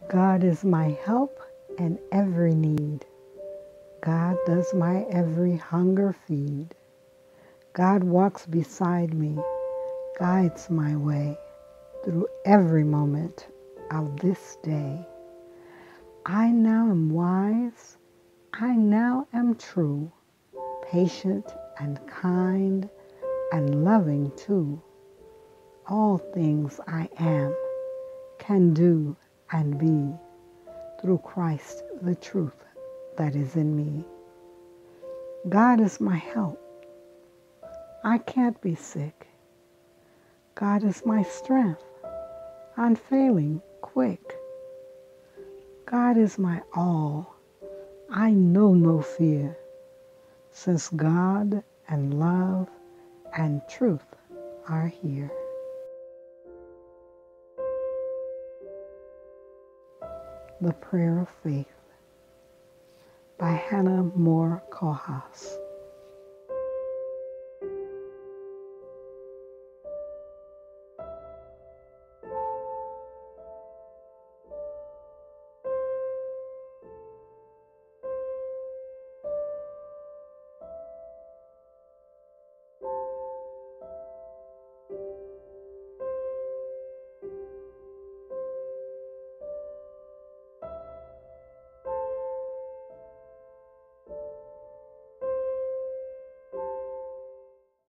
God is my help in every need. God does my every hunger feed. God walks beside me, guides my way through every moment of this day. I now am wise, I now am true, patient and kind and loving too. All things I am, can do and be through Christ the truth that is in me. God is my help. I can't be sick. God is my strength, unfailing, quick. God is my all. I know no fear, since God and love and truth are here. The Prayer of Faith by Hannah Moore Kohaus.